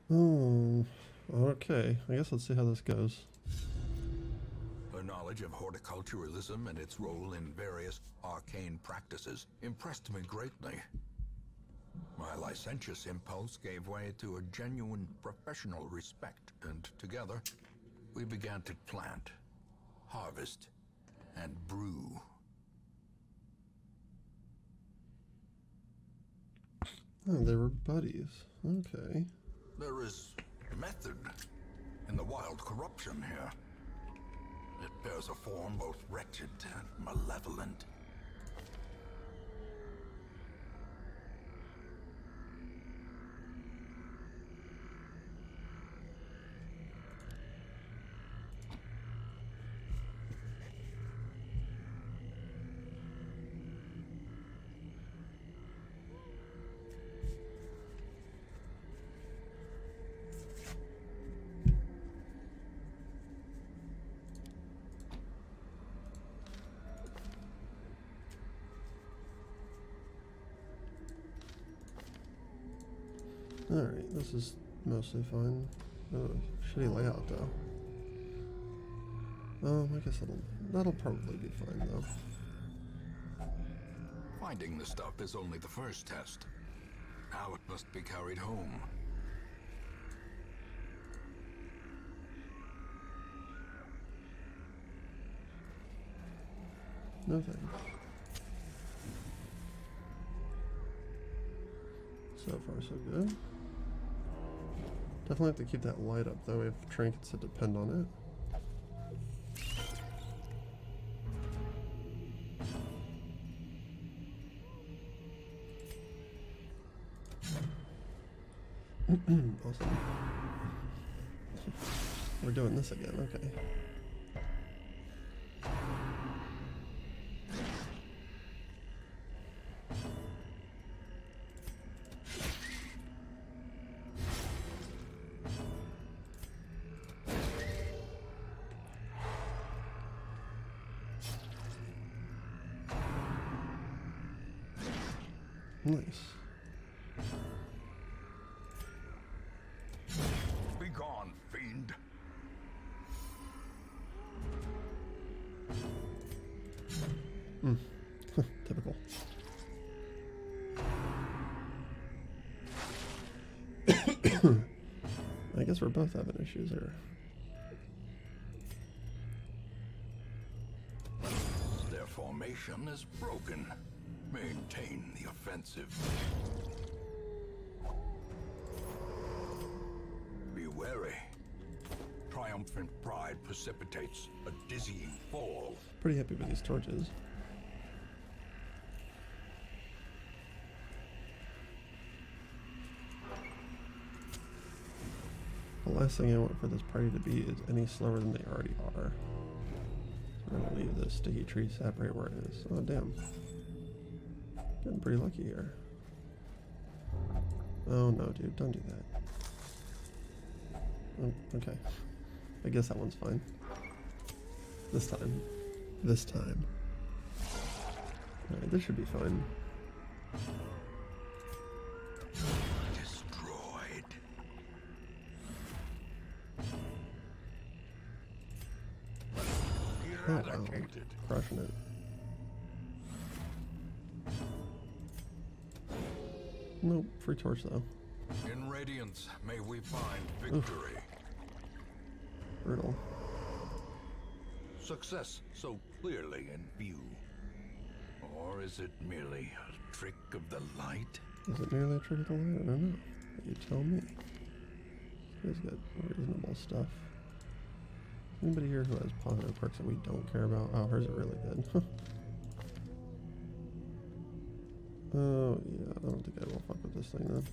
Oh, okay. I guess let's see how this goes. Her knowledge of horticulturalism and its role in various arcane practices impressed me greatly. My licentious impulse gave way to a genuine professional respect, and together we began to plant, harvest, and brew. Oh, they were buddies. Okay. There is method in the wild corruption here. It bears a form both wretched and malevolent. Alright, this is mostly fine. Oh, shitty layout though. I guess that'll probably be fine though. Finding the stuff is only the first test. Now it must be carried home. No thanks. So far so good. Definitely have to keep that light up though. We have trinkets that depend on it. Awesome. We're doing this again, okay. Nice. Be gone, fiend. Typical. I guess we're both having issues here. Their formation is broken. Maintain the offensive. Be wary. Triumphant pride precipitates a dizzying fall. Pretty happy with these torches. The last thing I want for this party to be is any slower than they already are. So I'm gonna leave this sticky tree sap right where it is. Oh damn. Getting pretty lucky here. Oh no, dude, don't do that. Oh, okay. I guess that one's fine. This time. This time. Alright, this should be fine. Destroyed. Oh wow, crushing it. Nope, free torch though. In radiance, may we find victory. Oof. Brutal. Success so clearly in view. Or is it merely a trick of the light? Is it merely a trick of the light? I don't know. You tell me. This guy's got reasonable stuff. Anybody here who has positive perks that we don't care about? Oh, hers are really good. Oh, yeah, I don't think I will fuck with this thing then.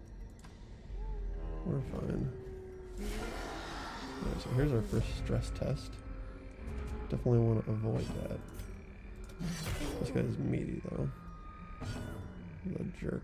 We're fine. Okay, so here's our first stress test. Definitely want to avoid that. This guy's meaty though. The jerk.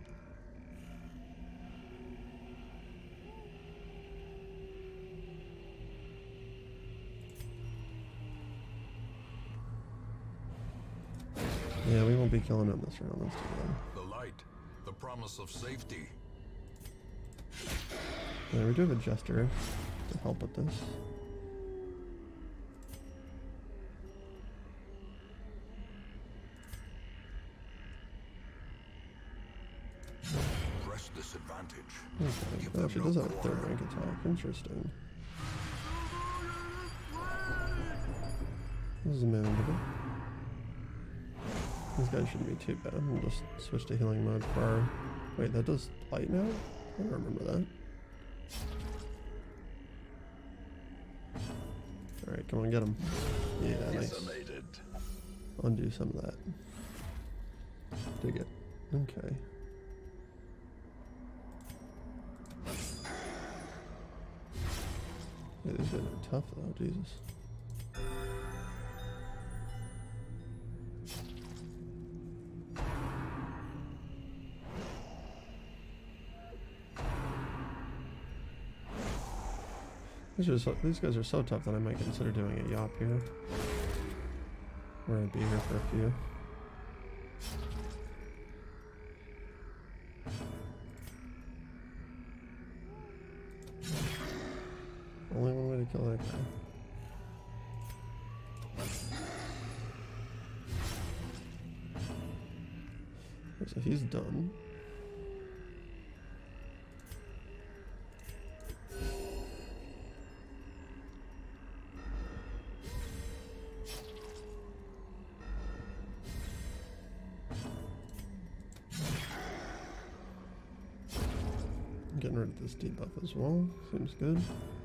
Yeah, we won't be killing him this round. Let's do that. The light, the promise of safety. Yeah, we do have a jester to help with this. Press this advantage. Okay. Give Oh, them she no does have a quarter. third rank attack. Interesting. This is manageable. These guys shouldn't be too bad. We'll just switch to healing mode for our... Wait, that does light now? I don't remember that. Alright, come on, get him. Yeah, nice. Undo some of that. Dig it. Okay. Yeah, these guys are tough though, Jesus. These guys are so tough that I might consider doing a yop here. We're gonna be here for a few. Only one way to kill that guy. Okay, so he's done. Getting rid of this debuff as well. Seems good.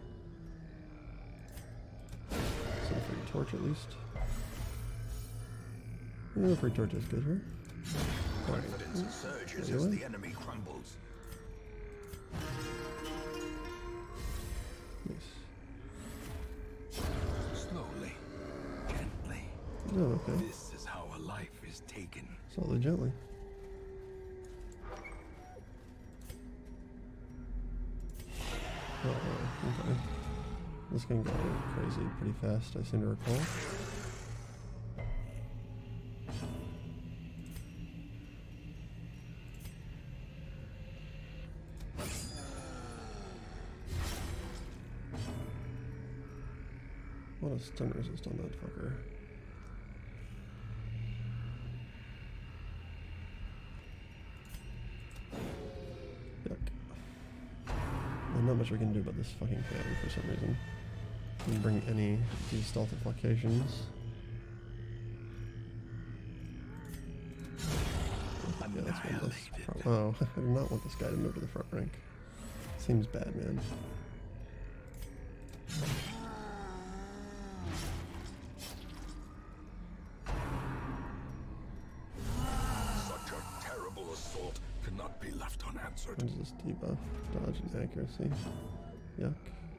Some free torch at least. Yeah, free torch is good here. Confidence surges as the enemy crumbles. Nice. Slowly, gently. Oh, okay. This is how a life is taken. Slowly, gently. Okay. This can go crazy pretty fast, I seem to recall. What a stun resist on that fucker. Not much we can do about this fucking cannon for some reason. Didn't bring any de-stealth deflections. Yeah, that's one less. Oh, I do not want this guy to move to the front rank. Seems bad, man. Such a terrible assault cannot be left unanswered. What is this debuff? Dodge and accuracy. Yuck.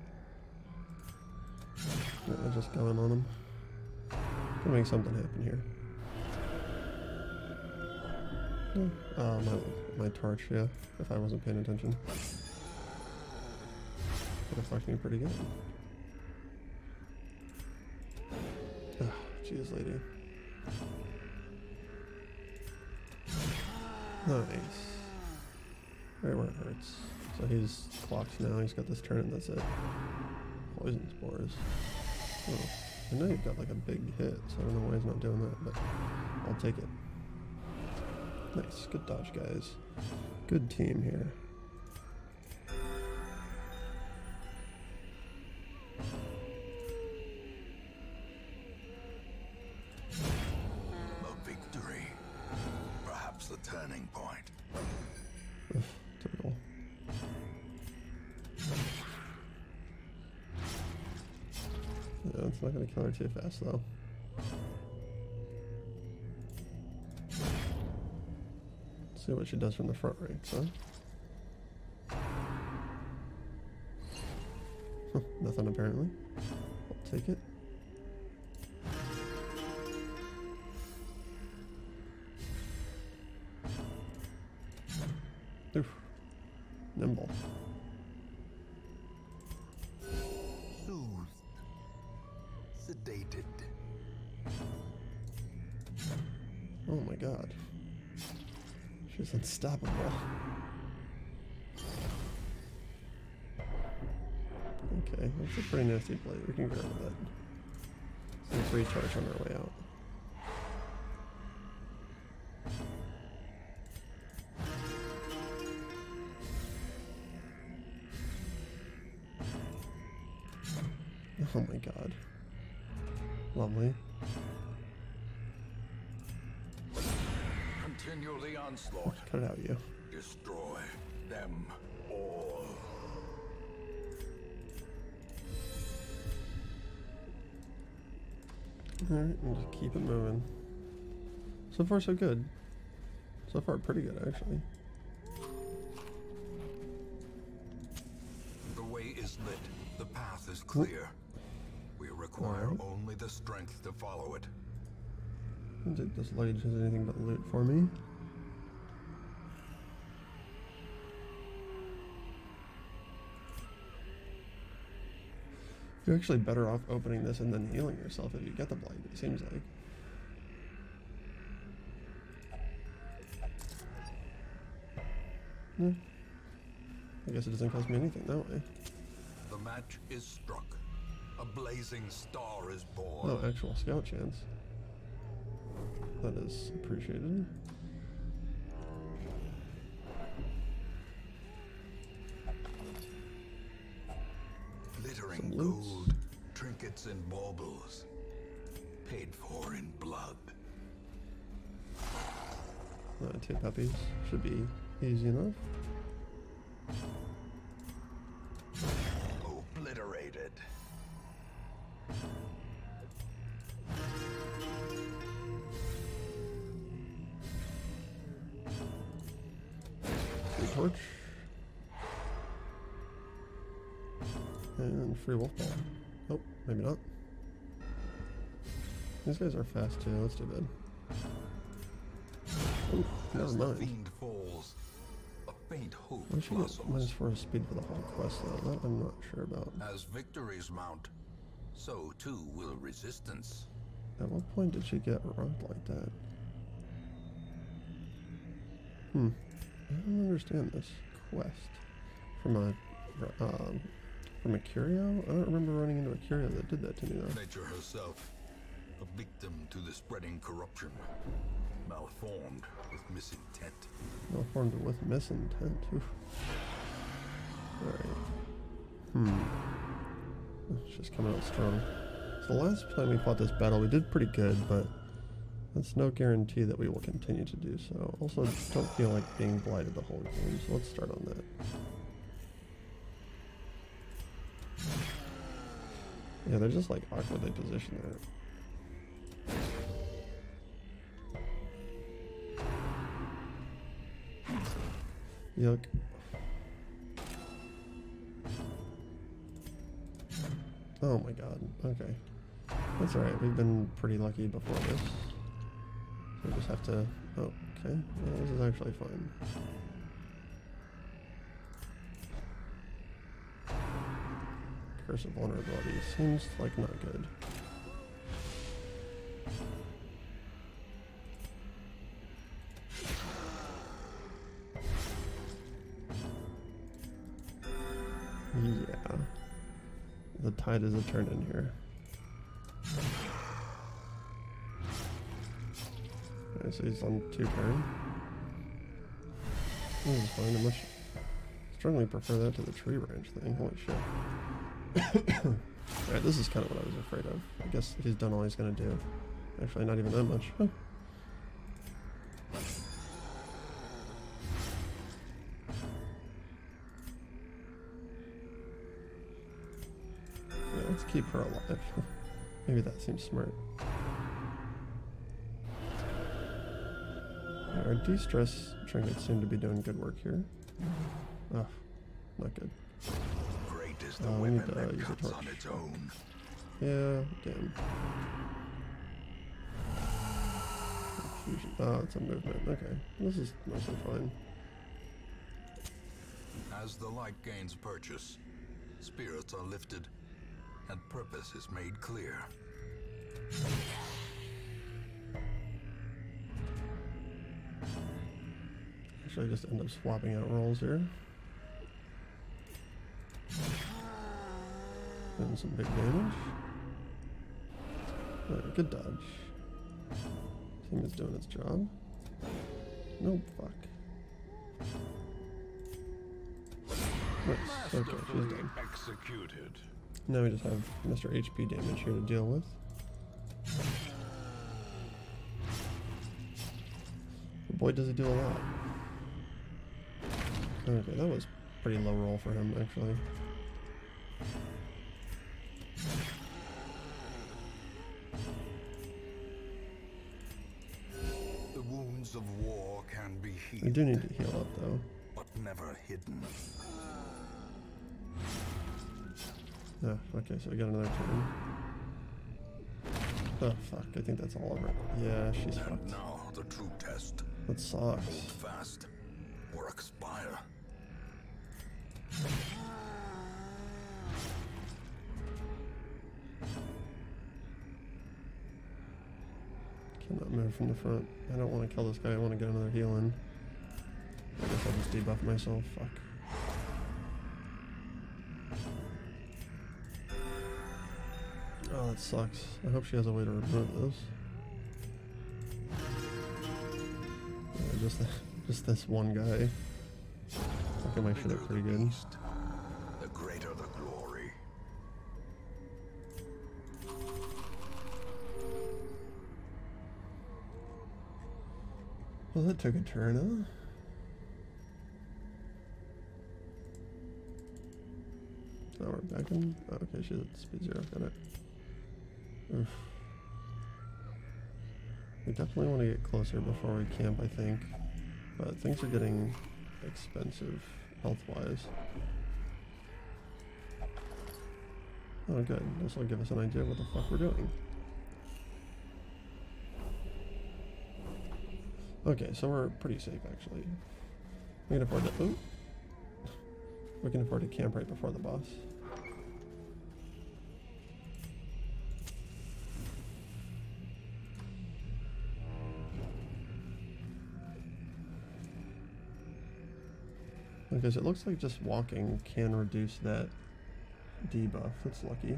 Yeah, just going on him. Gonna make something happen here. Oh, my torch, yeah, if I wasn't paying attention. Would have fucked me pretty good. Oh, jeez, lady. Nice. Right where it hurts. So he's clocked now, he's got this turn and that's it. Poison spores. Oh, I know you've got like a big hit, so I don't know why he's not doing that, but I'll take it. Nice, good dodge, guys. Good team here. A victory. Perhaps the turning point. Ugh, typical. Yeah, it's not gonna kill her too fast though. See what she does from the front ranks, huh? Nothing apparently. I'll take it. Oof. Nimble. Soothed. Sedated. Oh my god. She's unstoppable. Okay, that's a pretty nasty plate. We can get rid of that. Let's recharge on our way out. Oh my god. Lovely. Continue the onslaught. Cut it out, you. Destroy them all. Alright, and just keep it moving. So far, so good. So far, pretty good, actually. The way is lit. The path is clear. We require only the strength to follow it. This lady has anything but loot for me. You're actually better off opening this and then healing yourself if you get the blight, it seems like. Yeah. I guess it doesn't cost me anything that way. The match is struck. A blazing star is born. Oh, actual scout chance. That is appreciated. Glittering gold, trinkets and baubles, paid for in blood. 2 puppies should be easy enough. Obliterated. Free torch. And free wolf ball. Oh, maybe not. These guys are fast too, that's too bad. Oh, never As the mind. fiend falls, a faint hope Why should I get blossoms. -4 speed for the whole quest though? That I'm not sure about. As victories mount, so too will resistance. At what point did she get rocked like that? I don't understand this quest. From a curio? I don't remember running into a curio that did that to me though. Nature herself, a victim to the spreading corruption, malformed with misintent. Malformed with misintent. Oof. Alright. It's just coming out strong. So the last time we fought this battle, we did pretty good, but that's no guarantee that we will continue to do so. Also, don't feel like being blighted the whole game, so let's start on that. Yeah, they're just like awkwardly positioned there. Yuck. Oh my god, okay. That's alright, we've been pretty lucky before this. We just have to... Oh, okay. Well, this is actually fine. Curse of vulnerability seems like not good. Yeah. The tide is a turn in here. Okay, so he's on 2 turn. This is fine. I much strongly prefer that to the tree branch thing. Holy shit. Alright, this is kind of what I was afraid of. I guess he's done all he's gonna do. Actually, not even that much. Huh. Yeah, let's keep her alive. Maybe that seems smart. Our de-stress trinkets seem to be doing good work here. Ugh, not good. Great is the We need women to that use a cuts torch. on its own. Yeah, damn. Fusion. Oh, it's a movement. Okay, this is mostly fine. As the light gains purchase, spirits are lifted, and purpose is made clear. Actually, I just end up swapping out roles here. And some big damage. Alright, good dodge. Team is doing its job. Nope, fuck. Nice. Okay, she's done. Executed. Now we just have Mr. HP damage here to deal with. But boy, does he do a lot. Okay, that was pretty low roll for him, actually. The wounds of war can be We healed, do need to heal up, though. but never hidden. Ah, okay, so we got another turn. Oh, fuck, I think that's all of it. Yeah, she's And fucked. now the true test. That sucks. Hold fast or expire. Cannot move from the front. I don't want to kill this guy, I want to get another heal in. I guess I'll just debuff myself, fuck. Oh, that sucks. I hope she has a way to remove this. Yeah, just this one guy. I think I might fit it pretty good. The greater the glory. Well, that took a turn, huh? Oh, we're back in. Oh, okay, she's at speed 0. Got it. Oof. We definitely want to get closer before we camp, I think. But things are getting expensive health-wise. Oh, good. This will give us an idea of what the fuck we're doing. Okay, so we're pretty safe, actually. We can afford to... Ooh. We can afford to camp right before the boss. Because it looks like just walking can reduce that debuff. That's lucky.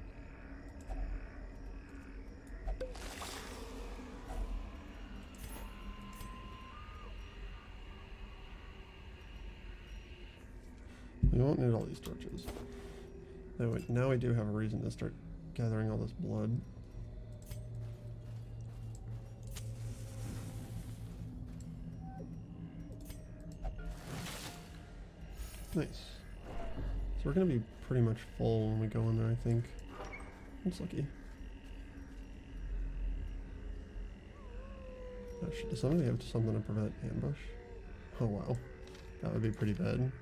We won't need all these torches. Now we do have a reason to start gathering all this blood. Nice. So we're going to be pretty much full when we go in there, I think. That's lucky. Oh shit, does somebody have something to prevent ambush? Oh wow. That would be pretty bad.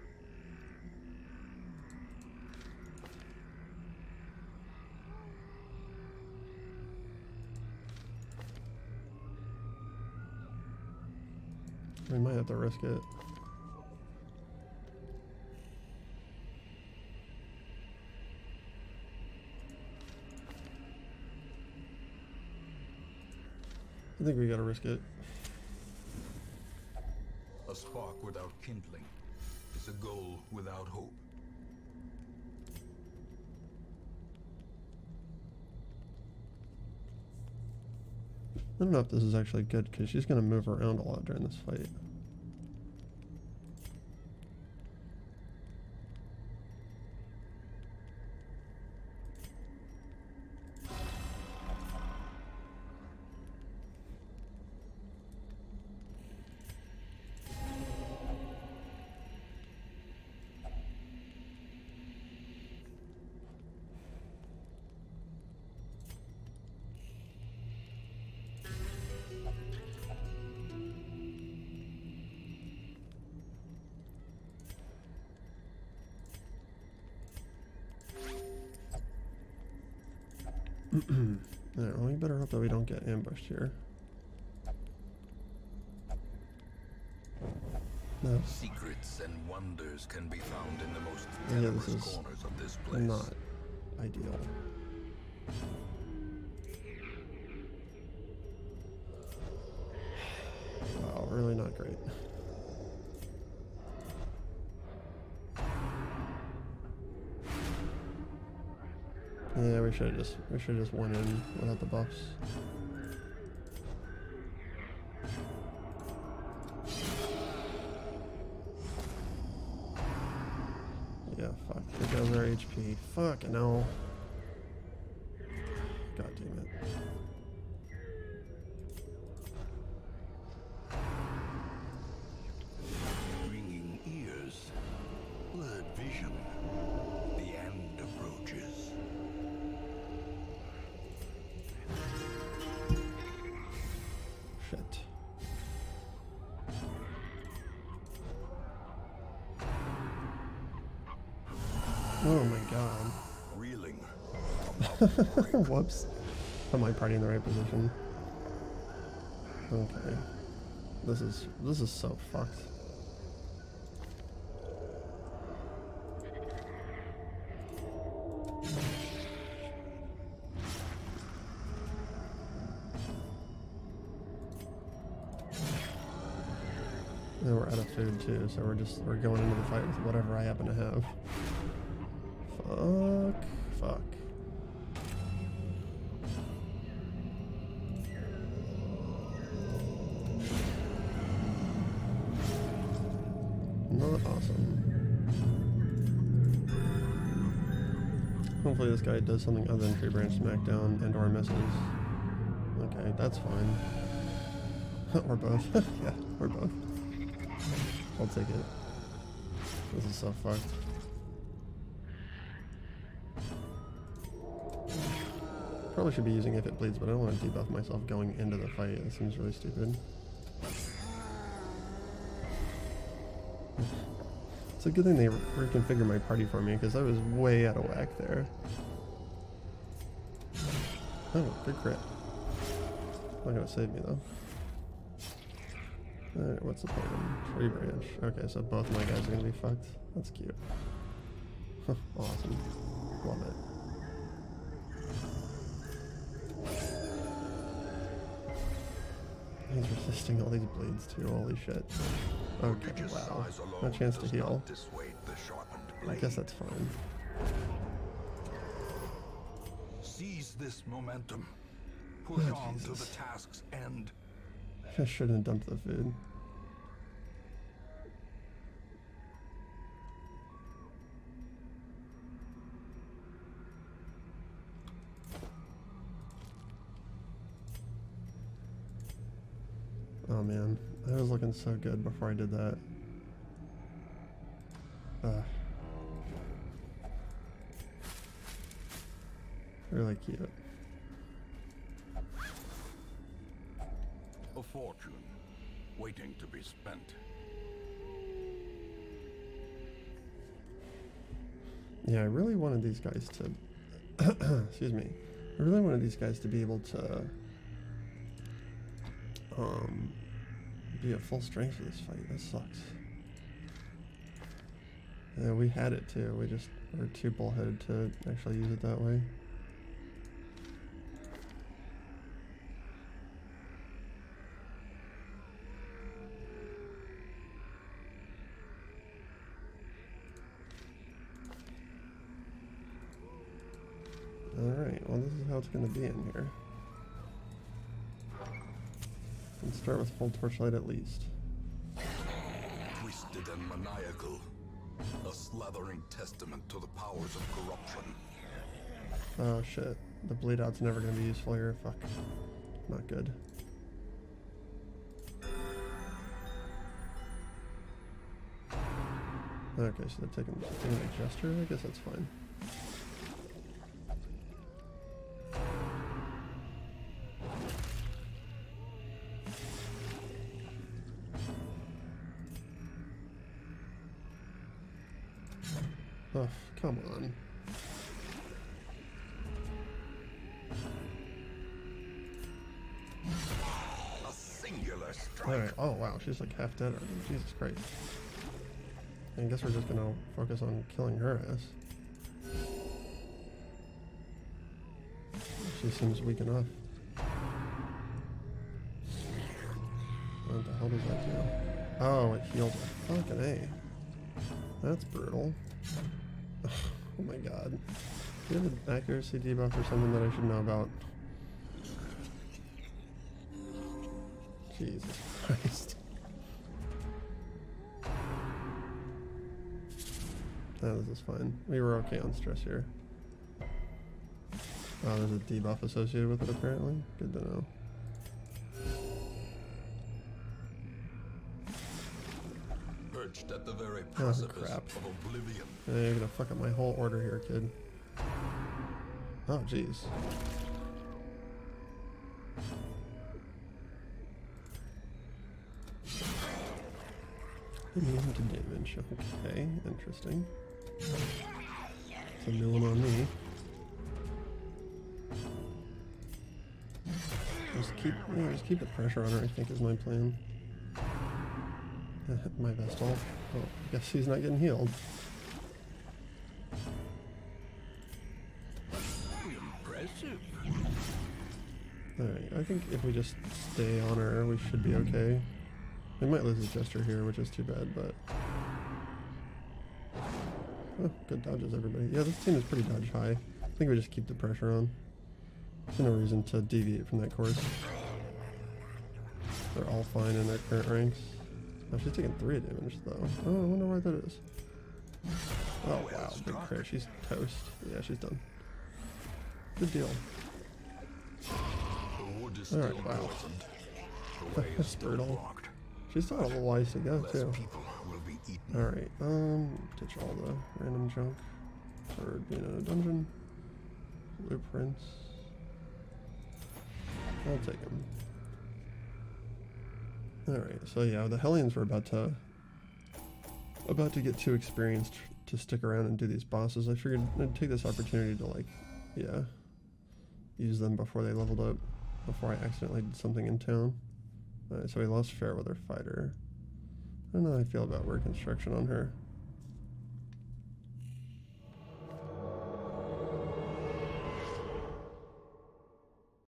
We might have to risk it. I think we gotta risk it. A spark without kindling is a goal without hope. I don't know if this is actually good because she's gonna move around a lot during this fight. Alright, well, we better hope that we don't get ambushed here. No. Secrets and wonders can be found in the most Yeah, this tenebrous is corners of this place. not ideal. Wow, really not great. Yeah, we should have just went in without the buffs. Yeah, fuck. There goes our HP. Fucking hell. God damn it. Ringing ears, blurred vision. The end approaches. Shit. Oh my god. Reeling. Whoops. Put my party in the right position. Okay. This is so fucked. And we're out of food too, so we're going into the fight with whatever I happen to have. Fuck. Not awesome. Hopefully this guy does something other than tree branch smackdown and or misses. Okay, that's fine. Or both. Yeah, or both. I'll take it. This is so fucked. Probably should be using if it bleeds, but I don't want to debuff myself going into the fight. It seems really stupid. It's a good thing they reconfigured my party for me, because I was way out of whack there. Oh, good crit. Not gonna save me though. Alright, what's the plan? Tree branch. Okay, so both my guys are gonna be fucked. That's cute. Awesome. Love it. He's resisting all these bleeds too, holy shit. Okay, wow. No chance to heal. I guess that's fine. Seize this momentum. Push on to the task's end. I shouldn't have dumped the food. Oh man, that was looking so good before I did that. Really cute. A fortune waiting to be spent. Yeah, I really wanted these guys to excuse me. I really wanted these guys to be able to be at full strength for this fight. That sucks. Yeah, we had it too. We just were too bullheaded to actually use it that way. Alright, well this is how it's going to be in here. Let's start with full torchlight at least. Twisted and maniacal. A slathering testament to the powers of corruption. Oh shit. The bleed out's never going to be useful here. Fuck. Not good. Okay, so they're taking a gesture? I guess that's fine. Oh, come on. A singular strike. Alright, oh wow, she's like half dead already. Jesus Christ. I guess we're just gonna focus on killing her ass. She seems weak enough. What the hell does that do? Oh, it healed her. Fucking A. That's brutal. Oh my god. Do you have an accuracy debuff or something that I should know about? Jesus Christ. Oh, this is fine. We were okay on stress here. Oh, there's a debuff associated with it apparently. Good to know. Perched at the very precipice crap. of oblivion. Yeah, you're gonna fuck up my whole order here, kid. Oh, jeez. Immune to damage. Okay, interesting. It's a new one on me. Just keep the pressure on her, I think, is my plan. My Vestal. Oh, I guess he's not getting healed. Impressive. Alright, I think if we just stay on her, we should be okay. We might lose his gesture here, which is too bad, but... Oh, good dodges, everybody. Yeah, this team is pretty dodge high. I think we just keep the pressure on. There's no reason to deviate from that course. They're all fine in their current ranks. Oh, she's taking 3 damage, though. Oh, I wonder why that is. Oh, wow, big crit. She's toast. Yeah, she's done. Good deal. Alright, wow. That's brutal. She's still got a little ways to go, too. Alright, ditch all the random junk for being in a dungeon. Blueprints. I'll take them. Alright, so yeah, the Hellions were about to get too experienced to stick around and do these bosses. I figured I'd take this opportunity to, like, yeah, use them before they leveled up, before I accidentally did something in town. Alright, so we lost Fairweather Fighter. I don't know how I feel about word construction on her.